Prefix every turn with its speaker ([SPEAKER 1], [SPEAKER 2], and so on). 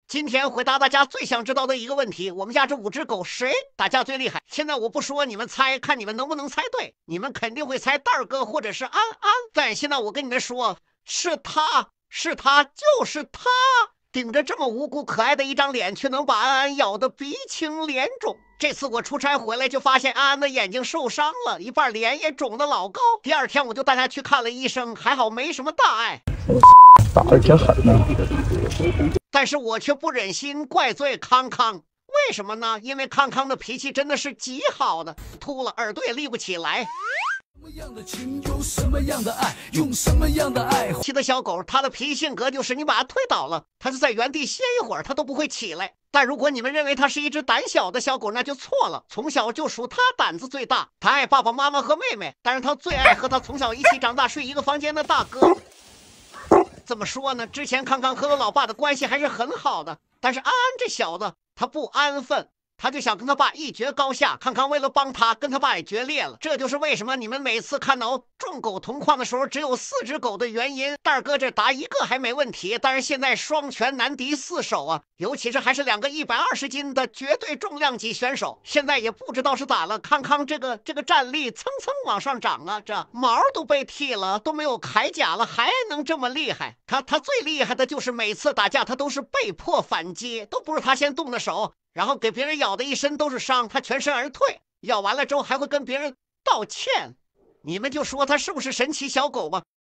[SPEAKER 1] 今天回答大家最想知道的一个问题：我们家这5只狗谁打架最厉害？现在我不说，你们猜，看你们能不能猜对。你们肯定会猜蛋儿哥或者是安安，但现在我跟你们说，是他，是他，就是他，顶着这么无辜可爱的一张脸，却能把安安咬得鼻青脸肿。这次我出差回来，就发现安安的眼睛受伤了，一半脸也肿得老高。第2天我就带他去看了医生，还好没什么大碍。
[SPEAKER 2] 打的挺狠的。
[SPEAKER 1] 但是我却不忍心怪罪康康，为什么呢？因为康康的脾气真的是极好的，秃了耳朵也立不起来。
[SPEAKER 3] 什么样的情有什么样的爱，用什么样的爱。
[SPEAKER 1] 骑的小狗，它的脾气性格就是你把它推倒了，它就在原地歇一会儿，它都不会起来。但如果你们认为它是一只胆小的小狗，那就错了。从小就属它胆子最大，它爱爸爸妈妈和妹妹，但是它最爱和它从小一起长大睡一个房间的大哥。怎么说呢？之前康康和我老爸的关系还是很好的，但是安安这小子他不安分，他就想跟他爸一决高下。康康为了帮他，跟他爸也决裂了。这就是为什么你们每次看到众狗同框的时候只有4只狗的原因。蛋儿哥这打1个还没问题，但是现在双拳难敌4手啊，尤其是还是2个120斤的绝对重量级选手，现在也不知道是咋了。康康这个战力蹭蹭往上涨啊，这毛都被剃了，都没有铠甲了，还能这么厉害。他最厉害的就是每次打架他都是被迫反击，都不是他先动的手，然后给别人咬的一身都是伤，他全身而退，咬完了之后还会跟别人道歉。你们就说他是不是神奇小狗吧？